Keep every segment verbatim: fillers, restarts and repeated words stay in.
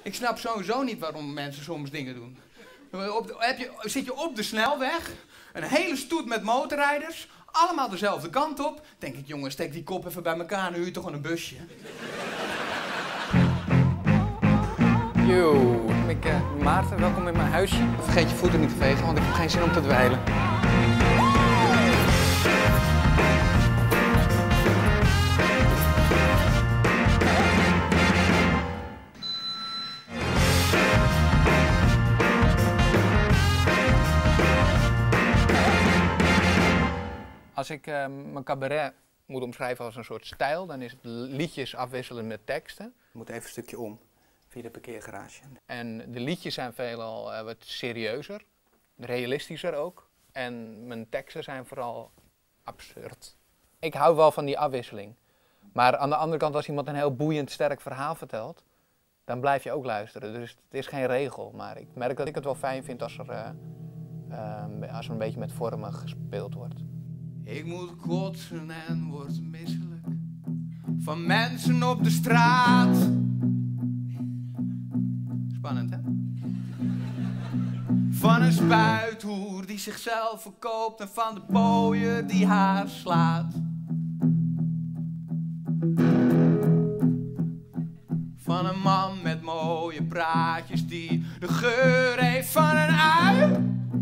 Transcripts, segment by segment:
Ik snap sowieso niet waarom mensen soms dingen doen. Op de, heb je, zit je op de snelweg, een hele stoet met motorrijders, allemaal dezelfde kant op. Denk ik, jongen, steek die kop even bij elkaar en huur je toch gewoon een busje. Yo, ik uh, Maarten, welkom in mijn huisje. Vergeet je voeten niet te vegen, want ik heb geen zin om te dweilen. Als ik uh, mijn cabaret moet omschrijven als een soort stijl, dan is het liedjes afwisselen met teksten. Ik moet even een stukje om, via de parkeergarage. En de liedjes zijn veelal uh, wat serieuzer, realistischer ook. En mijn teksten zijn vooral absurd. Ik hou wel van die afwisseling. Maar aan de andere kant, als iemand een heel boeiend, sterk verhaal vertelt, dan blijf je ook luisteren. Dus het is geen regel, maar ik merk dat ik het wel fijn vind als er, uh, uh, als er een beetje met vormen gespeeld wordt. Ik moet kotsen en word misselijk van mensen op de straat. Spannend, hè? Van een spuithoer die zichzelf verkoopt en van de pooier die haar slaat. Van een man met mooie praatjes die de geur heeft van een ui.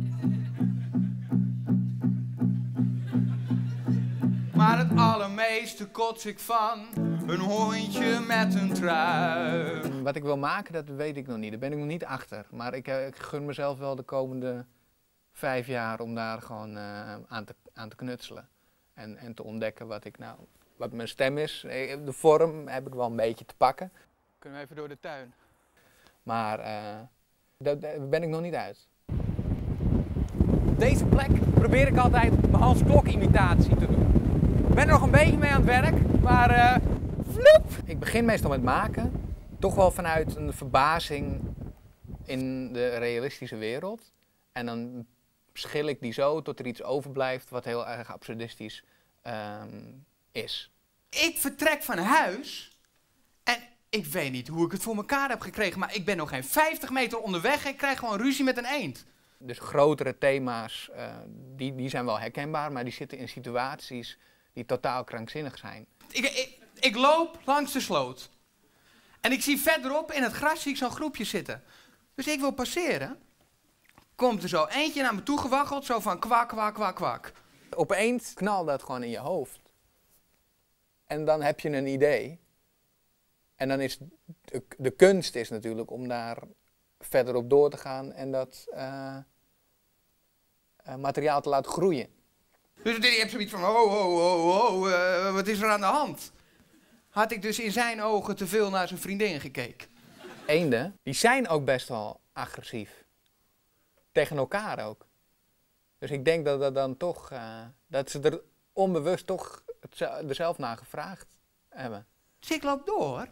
Maar het allermeeste kots ik van een hondje met een trui. Wat ik wil maken, dat weet ik nog niet. Daar ben ik nog niet achter. Maar ik, ik gun mezelf wel de komende vijf jaar om daar gewoon uh, aan, te, aan te knutselen. En, en te ontdekken wat, ik nou, wat mijn stem is. De vorm heb ik wel een beetje te pakken. Kunnen we even door de tuin. Maar uh, daar, daar ben ik nog niet uit. Op deze plek probeer ik altijd mijn Hans Klok imitatie te doen. Ik ben er nog een beetje mee aan het werk, maar uh, vloep! Ik begin meestal met maken, toch wel vanuit een verbazing in de realistische wereld. En dan schil ik die zo tot er iets overblijft wat heel erg absurdistisch um, is. Ik vertrek van huis en ik weet niet hoe ik het voor elkaar heb gekregen, maar ik ben nog geen vijftig meter onderweg en ik krijg gewoon ruzie met een eend. Dus grotere thema's, uh, die, die zijn wel herkenbaar, maar die zitten in situaties die totaal krankzinnig zijn. Ik, ik, ik loop langs de sloot. En ik zie verderop in het gras zie ik zo'n groepje zitten. Dus ik wil passeren. Komt er zo eentje naar me toe gewaggeld, zo van kwak, kwak, kwak, kwak. Opeens knalt dat gewoon in je hoofd. En dan heb je een idee. En dan is de, de kunst is natuurlijk om daar verder op door te gaan en dat uh, uh, materiaal te laten groeien. Dus je hebt zoiets van, oh, oh, oh, oh, uh, wat is er aan de hand? Had ik dus in zijn ogen te veel naar zijn vriendin gekeken. Eenden, die zijn ook best wel agressief. Tegen elkaar ook. Dus ik denk dat dat dan toch, uh, dat ze er onbewust toch het, er zelf naar gevraagd hebben. Dus ik loop door.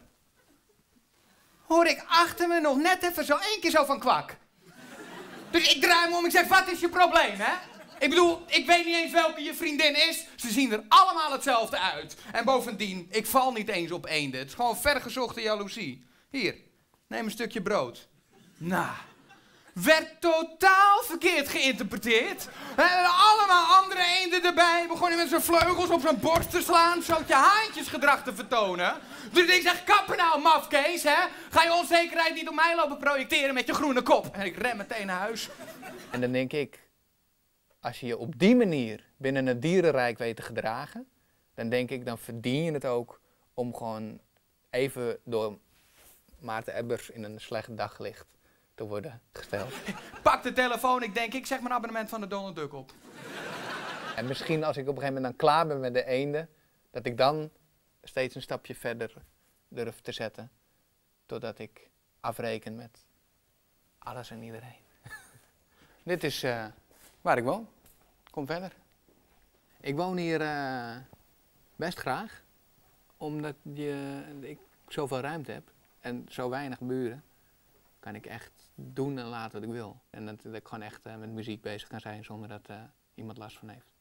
Hoor ik achter me nog net even zo één keer zo van kwak. Dus ik draai me om, ik zeg, wat is je probleem, hè? Ik bedoel, ik weet niet eens welke je vriendin is. Ze zien er allemaal hetzelfde uit. En bovendien, ik val niet eens op eenden. Het is gewoon vergezochte jaloezie. Hier, neem een stukje brood. Nou, werd totaal verkeerd geïnterpreteerd. En allemaal andere eenden erbij. Begonnen met zijn vleugels op zijn borst te slaan. Zo'n haantjesgedrag te vertonen. Dus ik zeg, kappen nou, mafkees, hè? Ga je onzekerheid niet op mij lopen projecteren met je groene kop? En ik ren meteen naar huis. En dan denk ik, als je je op die manier binnen het dierenrijk weet te gedragen, dan denk ik, dan verdien je het ook om gewoon even door Maarten Ebbers in een slecht daglicht te worden gesteld. Pak de telefoon, ik denk, ik zeg mijn abonnement van de Donald Duck op. En misschien als ik op een gegeven moment dan klaar ben met de eenden, dat ik dan steeds een stapje verder durf te zetten, totdat ik afreken met alles en iedereen. Dit is uh, waar ik woon. Kom verder. Ik woon hier uh, best graag, omdat je, ik zoveel ruimte heb en zo weinig buren, kan ik echt doen en laten wat ik wil. En dat, dat ik gewoon echt uh, met muziek bezig kan zijn zonder dat uh, iemand last van heeft.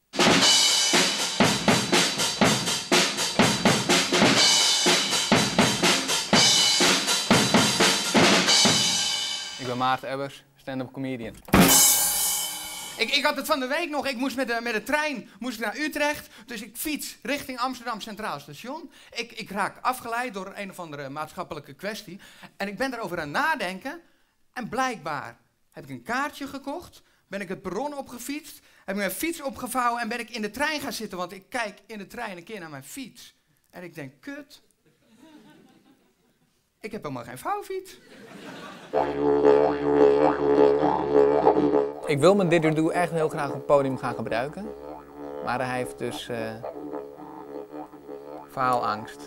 ben Maarten Ebbers, stand-up comedian. Ik, ik had het van de week nog, ik moest met de, met de trein moest ik naar Utrecht, dus ik fiets richting Amsterdam Centraal Station. Ik, ik raak afgeleid door een of andere maatschappelijke kwestie en ik ben daarover aan het nadenken en blijkbaar heb ik een kaartje gekocht, ben ik het perron opgefietst, heb ik mijn fiets opgevouwen en ben ik in de trein gaan zitten, want ik kijk in de trein een keer naar mijn fiets en ik denk, kut, ik heb helemaal geen vouwfiets. Ik wil mijn didgeridoo echt heel graag op het podium gaan gebruiken. Maar hij heeft dus uh, faalangst.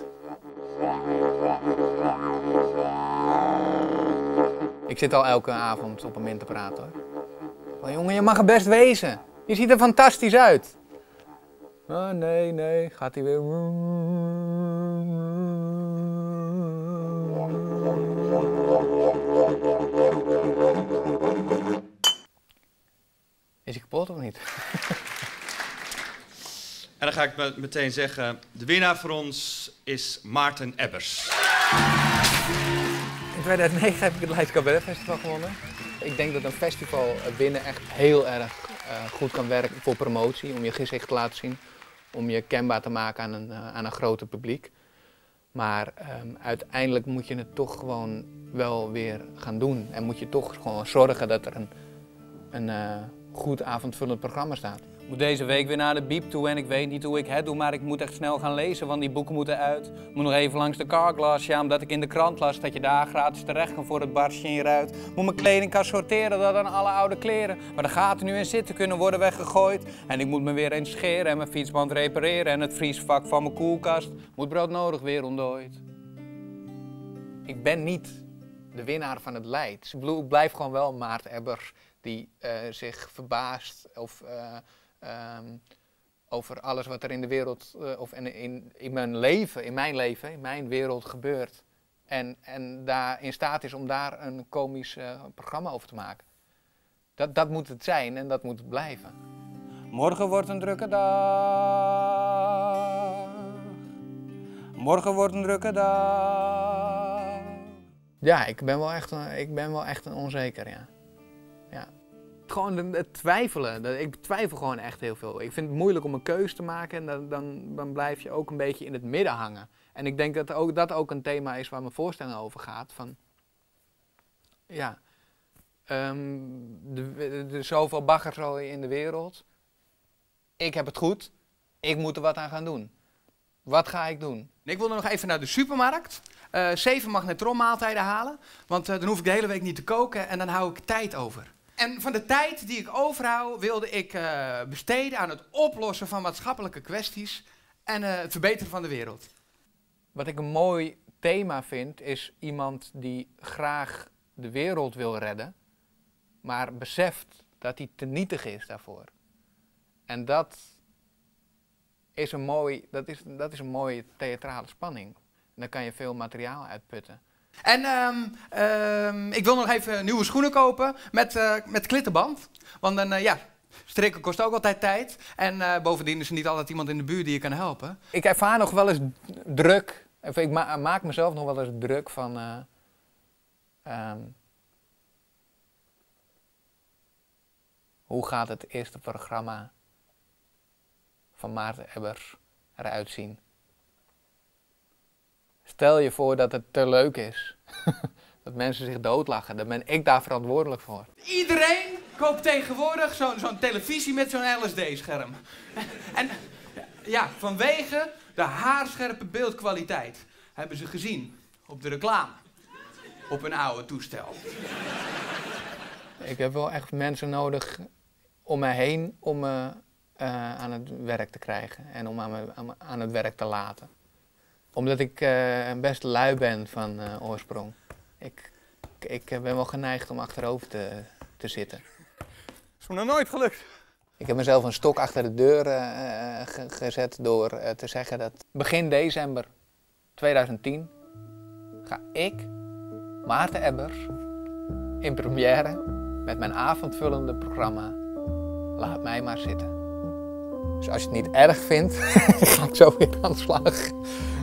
Ik zit al elke avond op hem in te praten hoor. Oh, jongen, je mag er best wezen. Je ziet er fantastisch uit. Oh, nee, nee, gaat hij weer. Is hij kapot of niet? En dan ga ik meteen zeggen, de winnaar voor ons is Maarten Ebbers. In tweeduizend negen heb ik het Leids Cabaret Festival gewonnen. Ik denk dat een festival winnen echt heel erg uh, goed kan werken voor promotie, om je gezicht te laten zien, om je kenbaar te maken aan een, uh, aan een groter publiek. Maar um, uiteindelijk moet je het toch gewoon wel weer gaan doen en moet je toch gewoon zorgen dat er een, een uh, goed avondvullend programma staat. Ik moet deze week weer naar de biep toe en ik weet niet hoe ik het doe, maar ik moet echt snel gaan lezen, want die boeken moeten uit. Ik moet nog even langs de Carglass, ja, omdat ik in de krant las dat je daar gratis terecht kan voor het barstje in je ruit. Moet mijn kledingkast sorteren, dat aan alle oude kleren waar de gaten nu in zitten kunnen worden weggegooid. En ik moet me weer eens scheren en mijn fietsband repareren en het vriesvak van mijn koelkast moet broodnodig weer ontdooid. Ik ben niet de winnaar van het Leids. Ik bedoel, ik blijf gewoon wel Maarten Ebbers die uh, zich verbaast of... Uh, Um, over alles wat er in de wereld, uh, of in, in, in mijn leven, in mijn leven, in mijn wereld gebeurt. En, en daar in staat is om daar een komisch uh, programma over te maken. Dat, dat moet het zijn en dat moet het blijven. Morgen wordt een drukke dag. Morgen wordt een drukke dag. Ja, ik ben wel echt, ik ben wel echt een onzeker, ja. ja. Gewoon het twijfelen. Ik twijfel gewoon echt heel veel. Ik vind het moeilijk om een keuze te maken en dan, dan, dan blijf je ook een beetje in het midden hangen. En ik denk dat ook, dat ook een thema is waar mijn voorstelling over gaat. Van, ja, um, er is zoveel baggerzooi in de wereld. Ik heb het goed. Ik moet er wat aan gaan doen. Wat ga ik doen? Ik wilde nog even naar de supermarkt. Uh, zeven magnetronmaaltijden halen. Want uh, dan hoef ik de hele week niet te koken en dan hou ik tijd over. En van de tijd die ik overhoud wilde ik uh, besteden aan het oplossen van maatschappelijke kwesties en uh, het verbeteren van de wereld. Wat ik een mooi thema vind is iemand die graag de wereld wil redden, maar beseft dat hij te nietig is daarvoor. En dat is een, mooi, dat is, dat is een mooie theatrale spanning. En daar kan je veel materiaal uitputten. En um, um, ik wil nog even nieuwe schoenen kopen met, uh, met klittenband. Want dan, uh, ja, strikken kost ook altijd tijd. En uh, bovendien is er niet altijd iemand in de buurt die je kan helpen. Ik ervaar nog wel eens druk. Ik ma maak mezelf nog wel eens druk van... Uh, um, hoe gaat het eerste programma van Maarten Ebbers eruit zien? Stel je voor dat het te leuk is. Dat mensen zich doodlachen. Dan ben ik daar verantwoordelijk voor. Iedereen koopt tegenwoordig zo'n zo'n televisie met zo'n L S D-scherm. En ja, vanwege de haarscherpe beeldkwaliteit hebben ze gezien op de reclame. Op een oude toestel. Ik heb wel echt mensen nodig om me heen om me uh, aan het werk te krijgen. En om aan, me, aan het werk te laten. Omdat ik uh, best lui ben van uh, oorsprong. Ik, ik ben wel geneigd om achterover te, te zitten. Dat is me nog nooit gelukt. Ik heb mezelf een stok achter de deur uh, ge gezet door uh, te zeggen dat begin december tweeduizend tien ga ik, Maarten Ebbers, in première met mijn avondvullende programma Laat mij maar zitten. Dus als je het niet erg vindt, ga ik zo weer aan de slag.